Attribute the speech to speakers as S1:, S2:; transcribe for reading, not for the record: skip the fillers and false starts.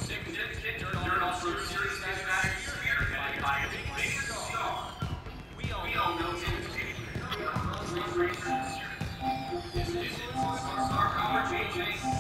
S1: significant journal for serious mathematics spearheaded by a big star. We all know him to be research. This is our power changing.